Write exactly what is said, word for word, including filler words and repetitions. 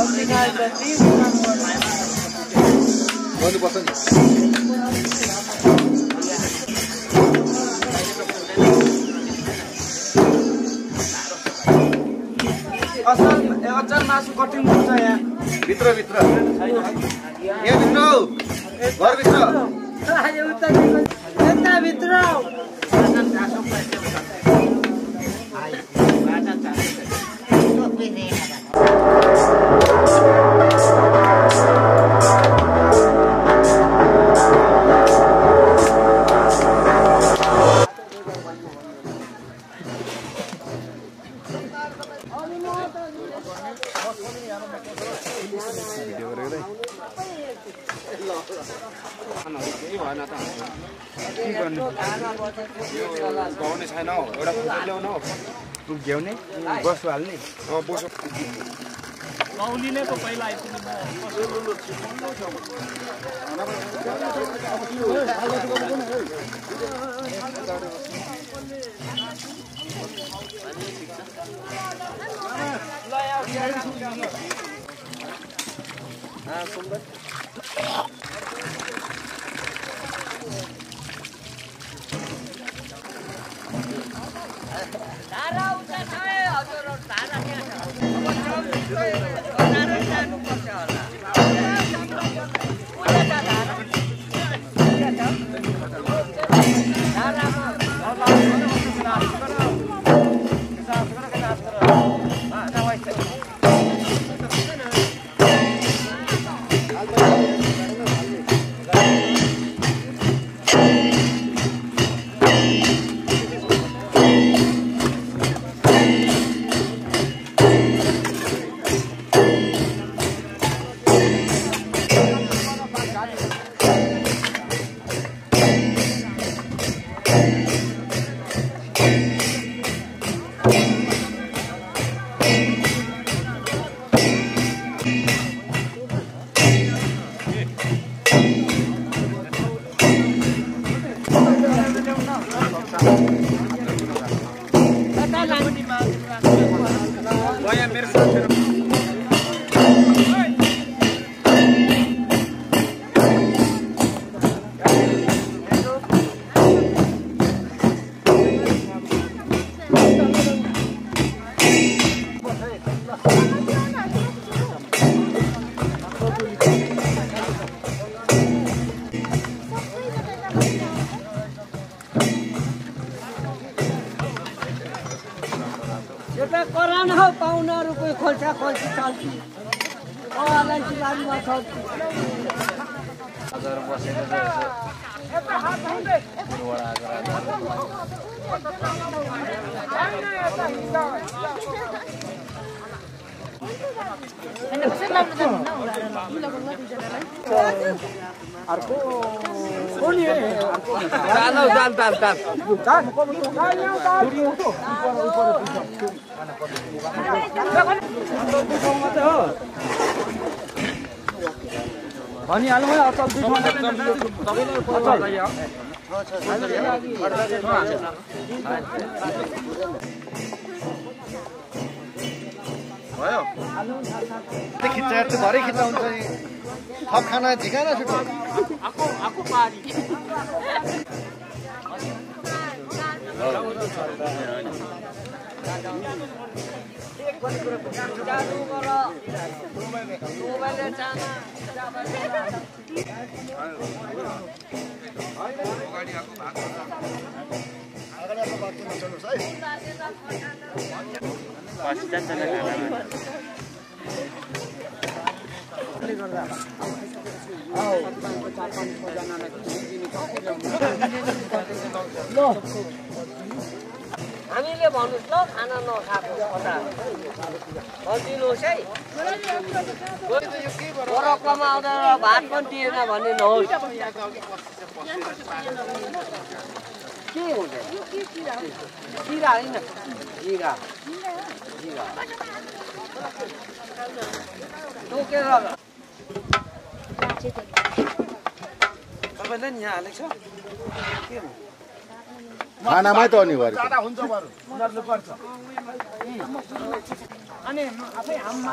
गर्नुपर्छ नि असल अचार मासु कटिङ हुन्छ यहाँ भित्र भित्र यहाँ भित्र घर भित्र यता भित्र गाउने छैन हौ एउटा खुट्टा ल्याउन हौ तु घ्याउने बसु हाल्ने अ बसु गाउँलिने पो पहिला आइपुग्नु धारा उता छ हजुर धारा त्यहाँ छ अब चौबिस धारा जानुपर्छ होला उता छ धारा धारामा खोल्छा खोल्छ चल्छ अलाई चिलामा चल्छ हजार बसेको रहेछ यता हात हान्दै वडा गरा अनि कसरी लाग्नु त अर्को कोनी है अर्को जाल जाल जाल जाल जाल दुरी उठो ऊपर ऊपर भनी हालौँ है अचल दुई भयो खिच्चा चाहिँ भरै खिच्चा हुन्छ नि थप खाना झिकाना छुट्यो आको आको पारी हामीले भन्नुस् ल खाना नखाएको कता भनिदिनुहोस् है वरकमा आउँदा भात पनि दिएन भने नहोस् के हुन्छ किरा होइन जिरा जिरा टोकेर तपाईलाई नि यहाँ हालेको छ के हो खानामै त अनिवार्य हुन्छ बरु उनीहरुले गर्छ अनि आफै हाममा